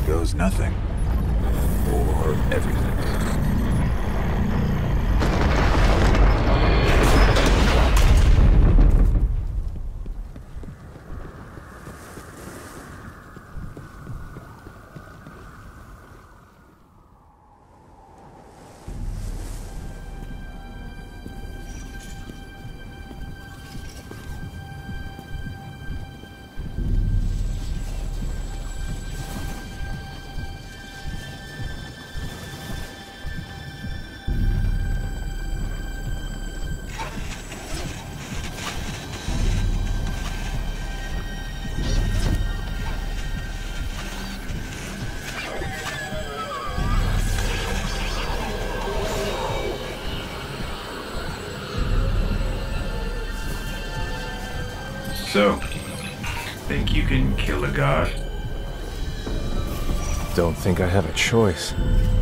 goes nothing. Or everything. So, think you can kill a god? Don't think I have a choice.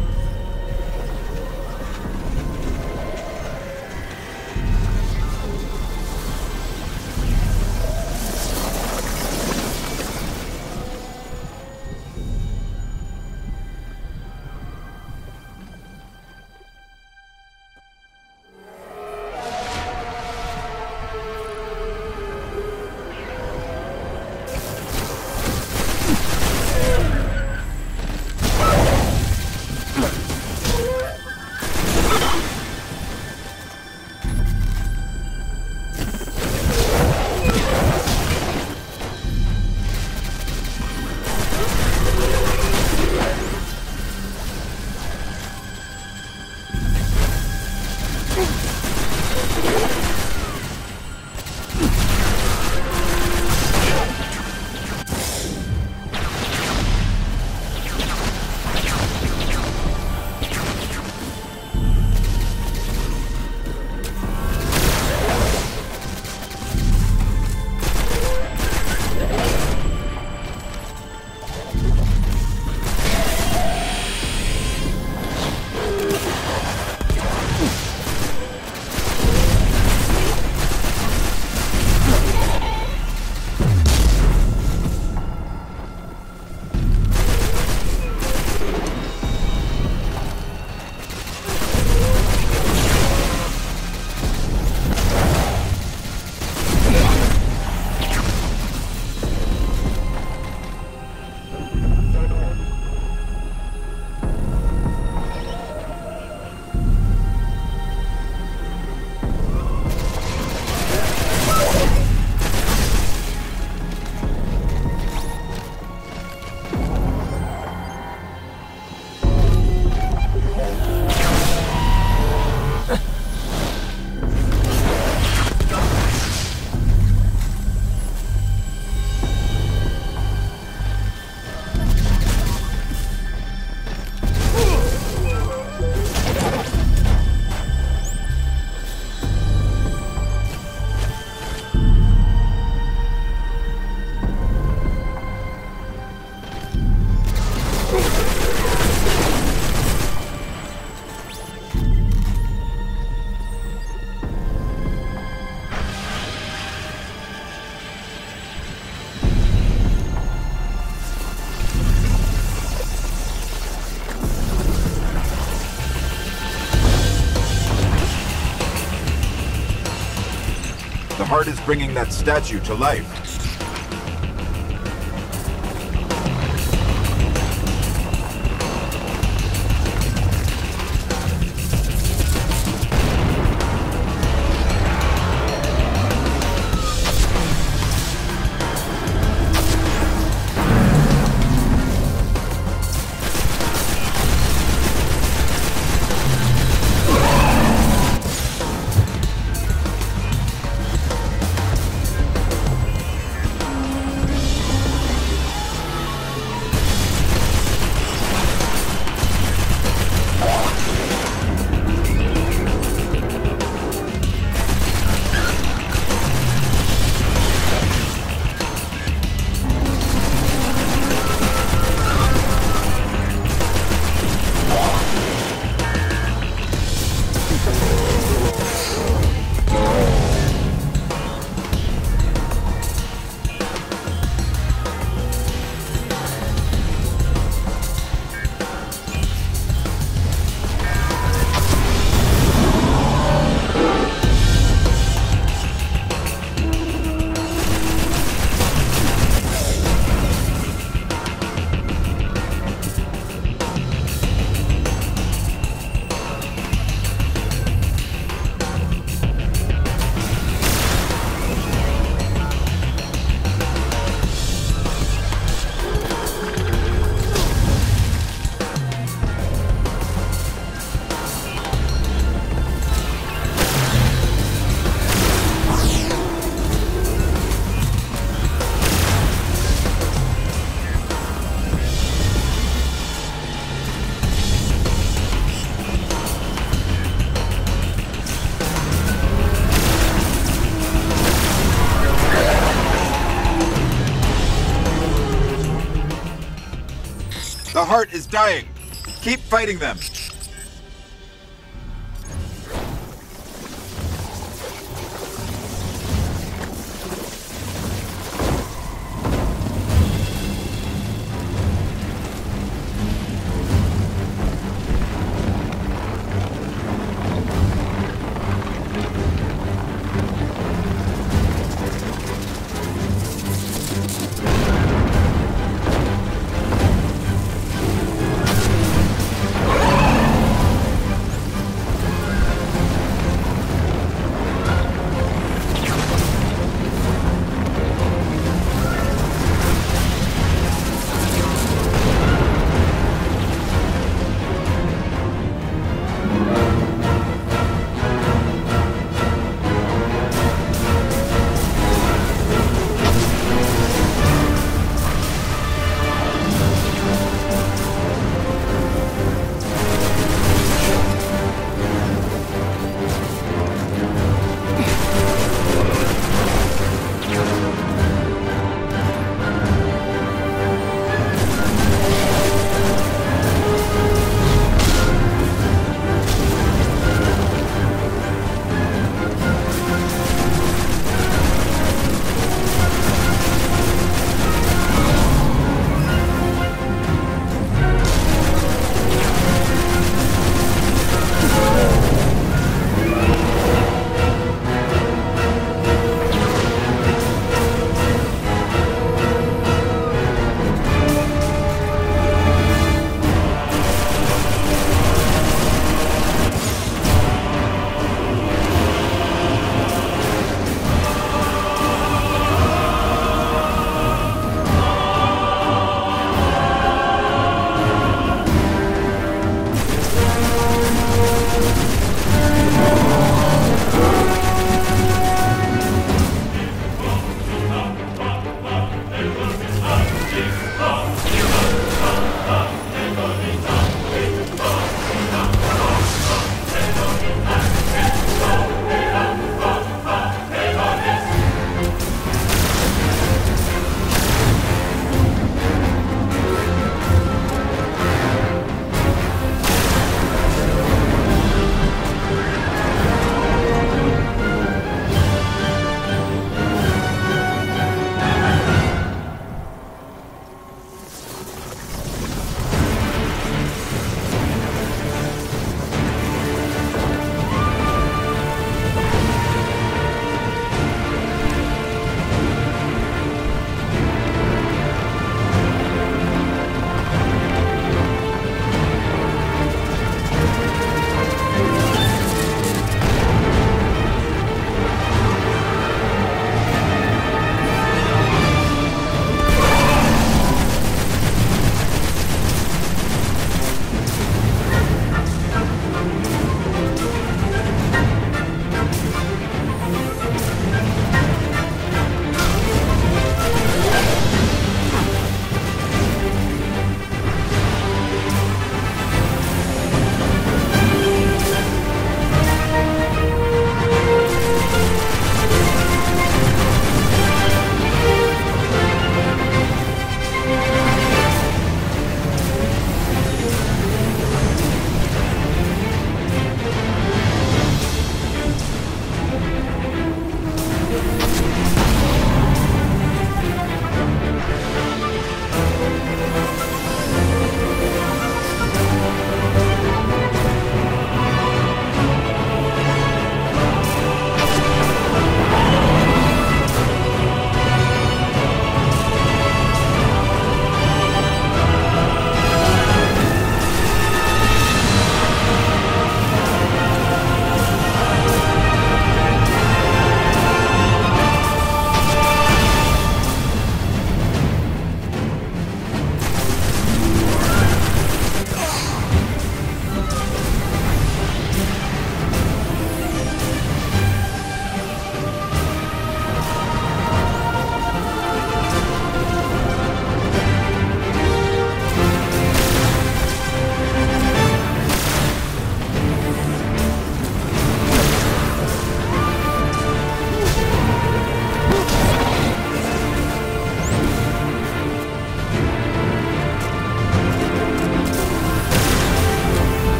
The heart is bringing that statue to life. The heart is dying. Keep fighting them.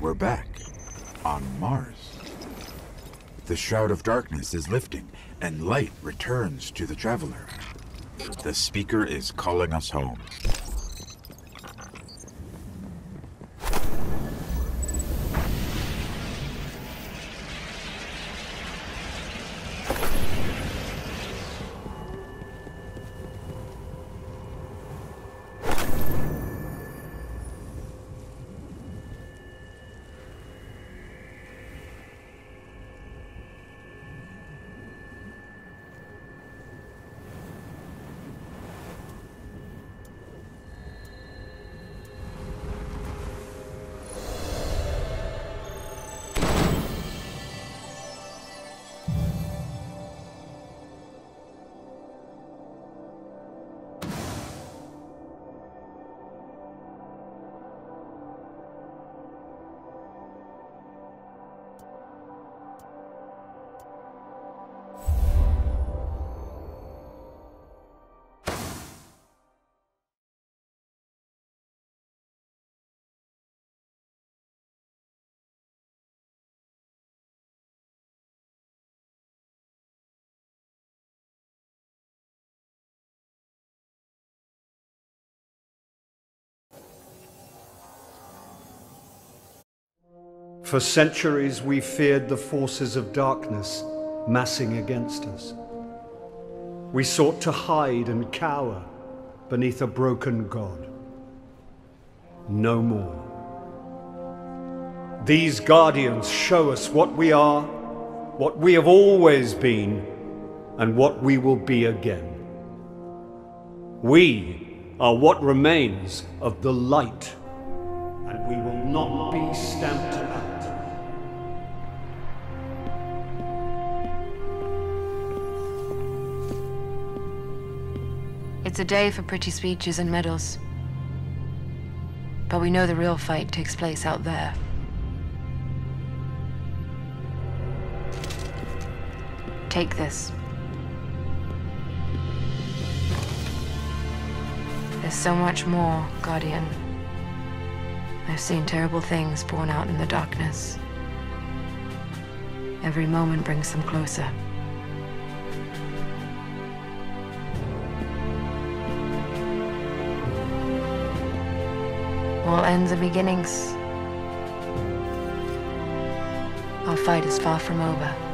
We're back. On Mars. The Shroud of Darkness is lifting, and light returns to the Traveler. The speaker is calling us home. For centuries we feared the forces of darkness massing against us. We sought to hide and cower beneath a broken god. No more. These guardians show us what we are, what we have always been, and what we will be again. We are what remains of the light, and we will not be stamped out. It's a day for pretty speeches and medals. But we know the real fight takes place out there. Take this. There's so much more, Guardian. I've seen terrible things born out in the darkness. Every moment brings them closer. All ends and beginnings. Our fight is far from over.